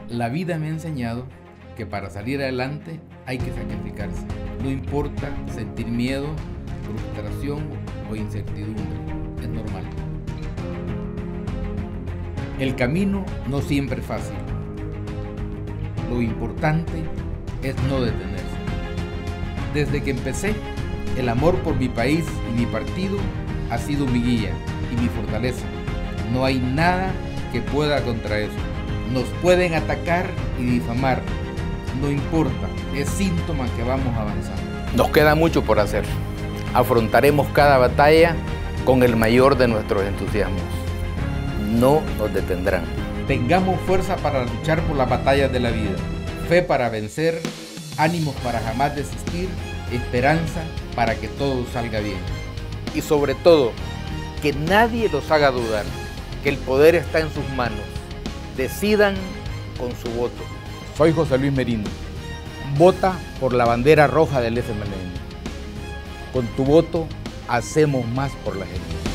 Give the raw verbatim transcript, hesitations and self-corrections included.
La vida me ha enseñado que para salir adelante hay que sacrificarse. No importa sentir miedo, frustración o incertidumbre, es normal. El camino no siempre es fácil. Lo importante es no detenerse. Desde que empecé, el amor por mi país y mi partido ha sido mi guía y mi fortaleza. No hay nada que pueda contra eso. Nos pueden atacar y difamar. No importa, es síntoma que vamos avanzando. Nos queda mucho por hacer. Afrontaremos cada batalla con el mayor de nuestros entusiasmos. No nos detendrán. Tengamos fuerza para luchar por las batallas de la vida, fe para vencer, ánimos para jamás desistir, esperanza para que todo salga bien. Y sobre todo, que nadie los haga dudar, que el poder está en sus manos. Decidan con su voto. Soy José Luis Merino. Vota por la bandera roja del F M L N. Con tu voto hacemos más por la gente.